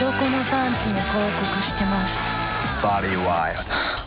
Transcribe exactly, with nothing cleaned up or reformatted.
男のパンツに広告してます。 バディワイルド。